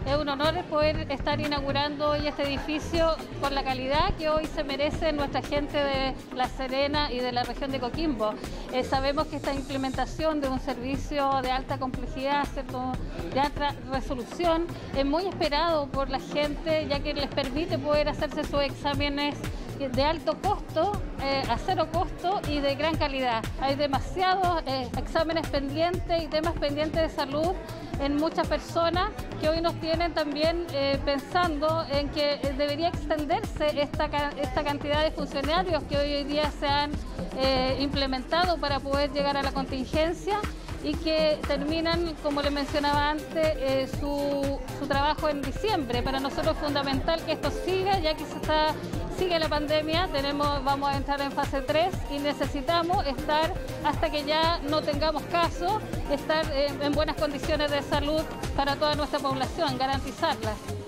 Es un honor poder estar inaugurando hoy este edificio con la calidad que hoy se merece nuestra gente de La Serena y de la región de Coquimbo. Sabemos que esta implementación de un servicio de alta complejidad, ¿cierto?, de alta resolución, es muy esperado por la gente, ya que les permite poder hacerse sus exámenes de alto costo, a cero costo y de gran calidad. Hay demasiados exámenes pendientes y temas pendientes de salud en muchas personas que hoy nos tienen también pensando en que debería extenderse esta cantidad de funcionarios que hoy día se han implementado para poder llegar a la contingencia y que terminan, como les mencionaba antes, su trabajo en diciembre. Para nosotros es fundamental que esto siga, ya que sigue la pandemia, vamos a entrar en fase 3 y necesitamos estar hasta que ya no tengamos casos, estar en buenas condiciones de salud para toda nuestra población, garantizarlas.